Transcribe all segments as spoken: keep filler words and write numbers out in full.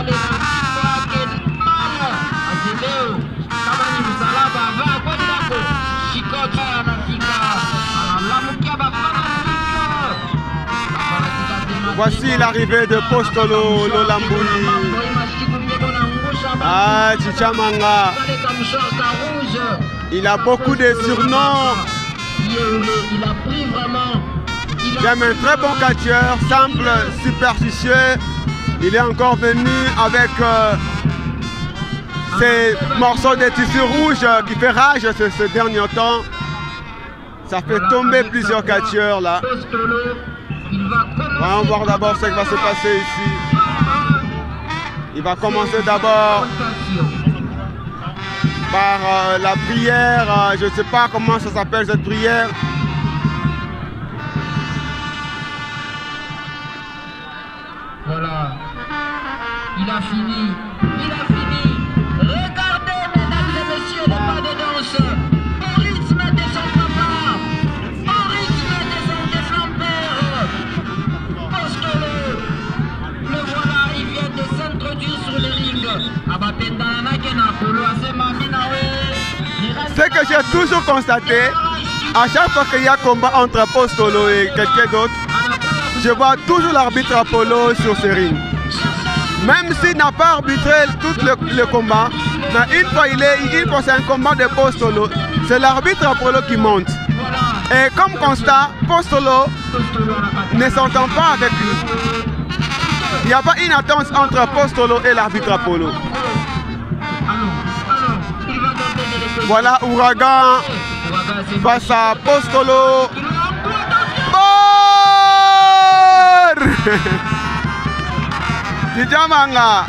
Voici l'arrivée de Postolo Lolamboui. Ah, Chichamanga. Il a beaucoup de surnoms. J'aime un très bon catcheur, simple, superstitieux. Il est encore venu avec euh, ces morceaux de tissu rouge qui fait rage ce, ce dernier temps. Ça fait tomber plusieurs catcheurs là. On va voir d'abord ce qui va se passer ici. Il va commencer d'abord par euh, la prière. Euh, je ne sais pas comment ça s'appelle cette prière. Voilà. Il a fini. Il a fini. Regardez, mesdames et messieurs, les pas de danse. Au rythme de son papa. Au rythme de son déflampeur. Postolo. Le voilà, il vient de s'introduire sur le ring. Ce que j'ai toujours constaté, à chaque fois qu'il y a combat entre Postolo et quelqu'un d'autre, je vois toujours l'arbitre Apollo sur ce ring. Même s'il n'a pas arbitré tout le, le combat, mais une fois il est, une fois c'est un combat de Postolo, c'est l'arbitre Apollo qui monte. Et comme constat, Postolo ne s'entend pas avec lui. Il n'y a pas une attente entre Postolo et l'arbitre Apollo. Voilà Ouragan face à Postolo. Chichamanga.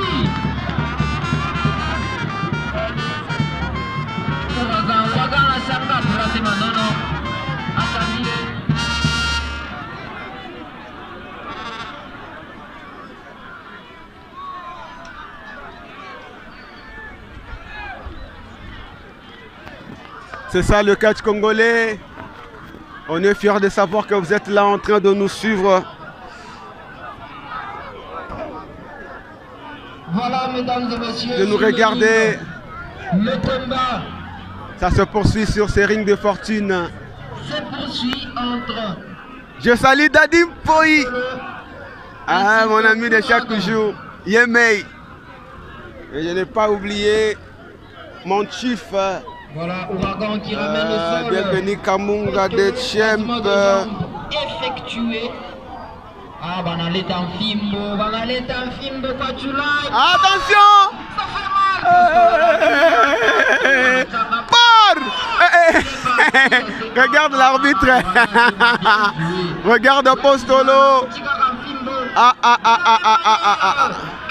C'est ça le catch congolais. On est fiers de savoir que vous êtes là en train de nous suivre. Voilà, mesdames et messieurs, de nous regarder. Le combat. Ça se poursuit sur ces rings de fortune. Se poursuit entre. Je salue Dadim Poi. Ah, mon ami de chaque jour. Yemei. Et je n'ai pas oublié mon chief. Voilà, Ouragan qui ramène euh, le sol. Bienvenue Kamunga de Champ. Effectué. Ah, banalé en fimbo, banalé en fimbo, quoi tu l'as. Attention! Ça fait mal! Por! Regarde l'arbitre! Regarde Postolo! Ah ah ah ah ah ah ah!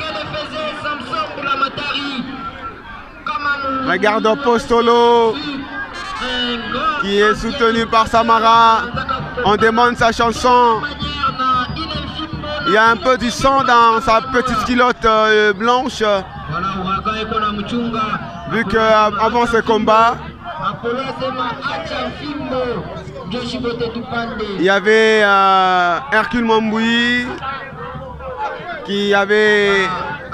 Regarde Postolo qui est soutenu par Samara. On demande sa chanson. Il y a un peu du sang dans sa petite culotte euh, blanche. Vu qu'avant ce combat, il y avait euh, Hercule Mamboui qui avait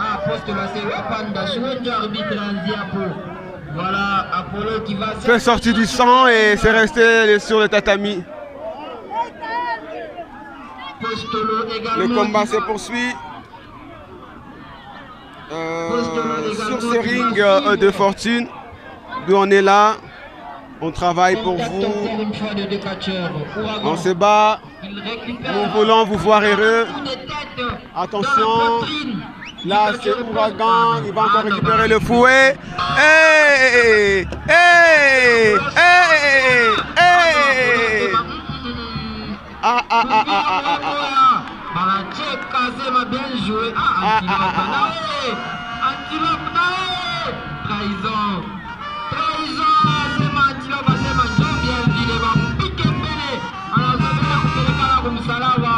fait sortir du sang et c'est resté sur le tatami. Le combat se poursuit euh, sur ce ring euh, de fortune. D'où on est là, on travaille pour vous, on se bat, nous voulons vous voir heureux. Attention, là c'est Ouragan, il va encore récupérer le fouet. Hey, hey, hey, hey. Ah ah ah ah ah ah ah ah. bien joué. Ah, Antilope Naé. Trahison. Trahison. C'est ma Antilope, c'est ma jambe bien vidée. Va piquer pélé. Alors, ça veut dire que le cas comme ça là va.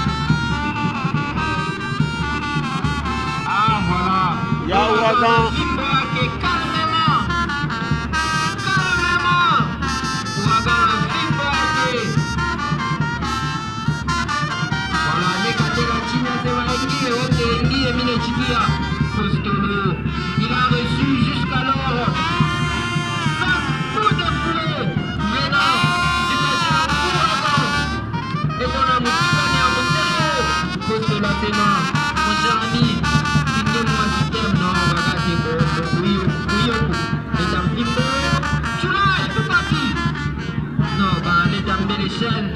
Ah, voilà. Ya Ouragan. Calmement. Calmement. Ouragan, Chikia. Postolo, il a reçu jusqu'alors cinq coups de fouet venant du cacheur Ouragan. Et ton amour qui connaît à mon sérieux. Postolo, c'est moi, mon cher ami. Dis-moi si t'aimes, non, regarde, bon, oui, oui, les dames Bimbo, tu l'as, il faut partir. Non, bah, les dames de l'échelle.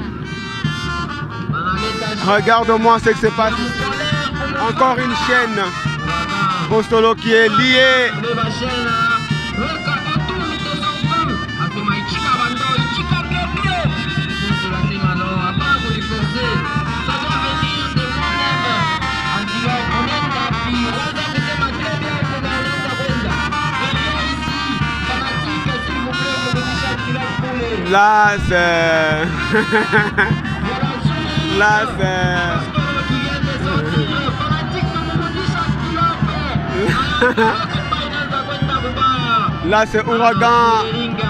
Regarde-moi ce qui se passe. Encore une chaîne. Postolo qui est lié. Là, c'est... Là, c'est... Là, c'est Ouragan.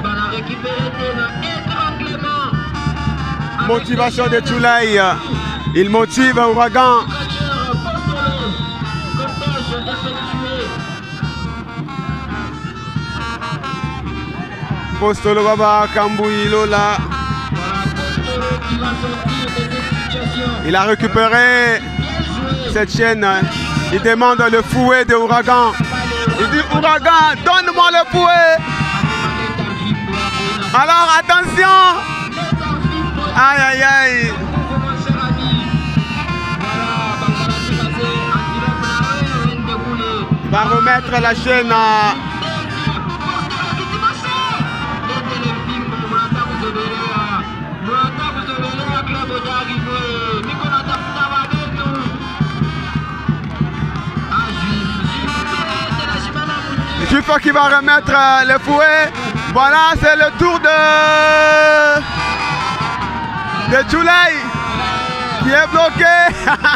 Motivation de Tchoulaï. Il motive Ouragan. Postolo Baba Kambouyi Lola. Il a récupéré cette chaîne. Il demande le fouet de Ouragan. Il dit Ouragan, donne-moi le fouet. Alors attention. Aïe aïe aïe. Il va remettre la chaîne à... Juif qui va remettre le fouet. Voilà, c'est le tour de de Tchoulaï qui est bloqué.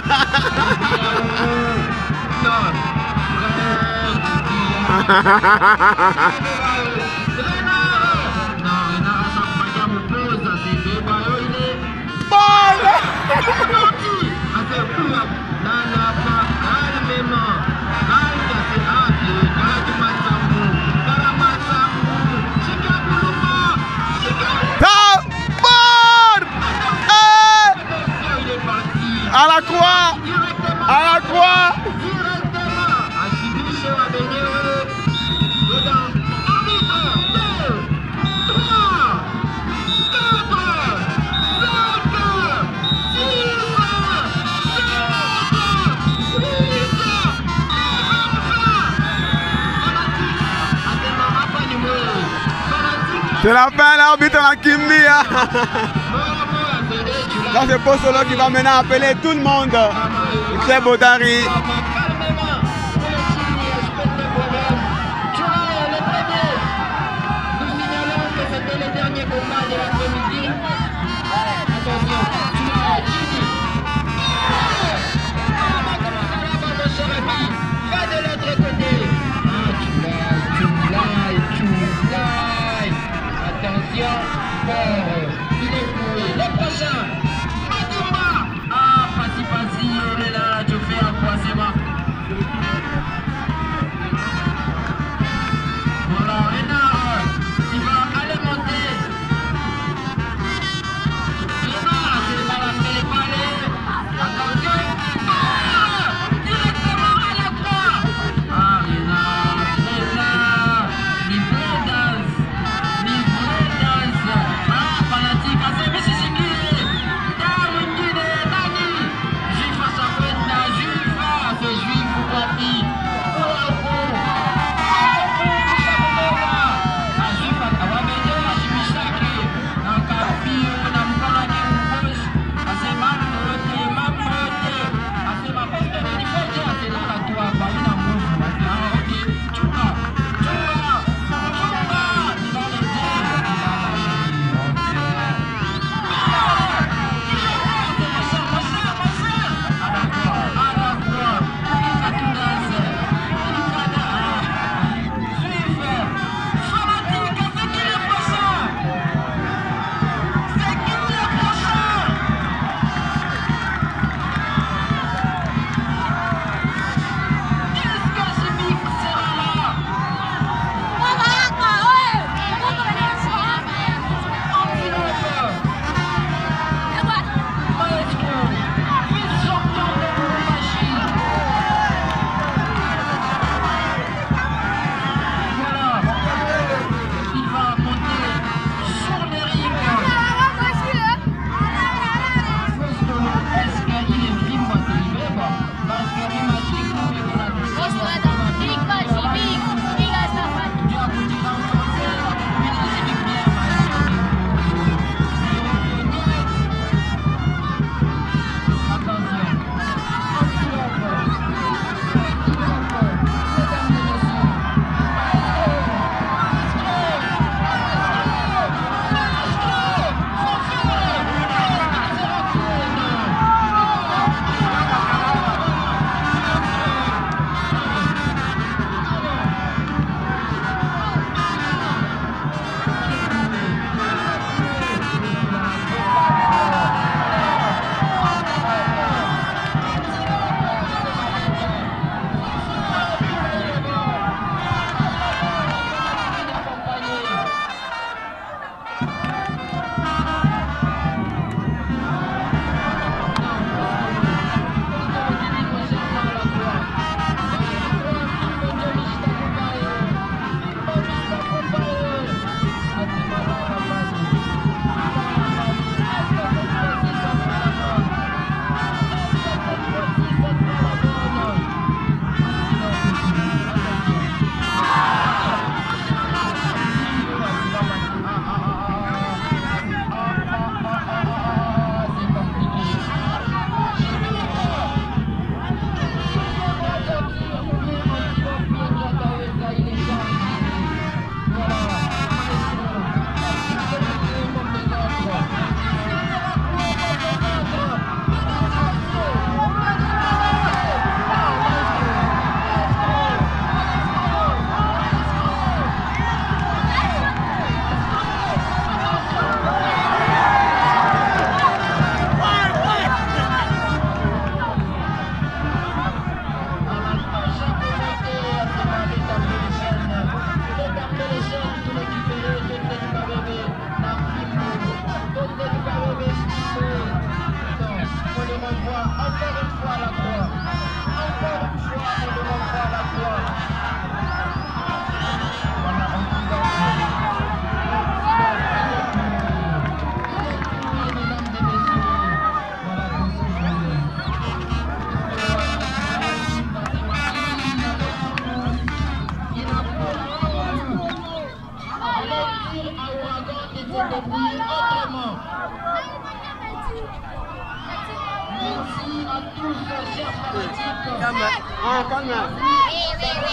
À la croix, à la croix. C'est la fin, l'arbitre a Kimbi. Là, c'est Postolo qui va maintenant appeler tout le monde. C'est Bodari. Il est foué. Le prochain, Matimba. Ah, Pati Pati, on est là, tu fais un quoi, c'est moi. Ah, calme.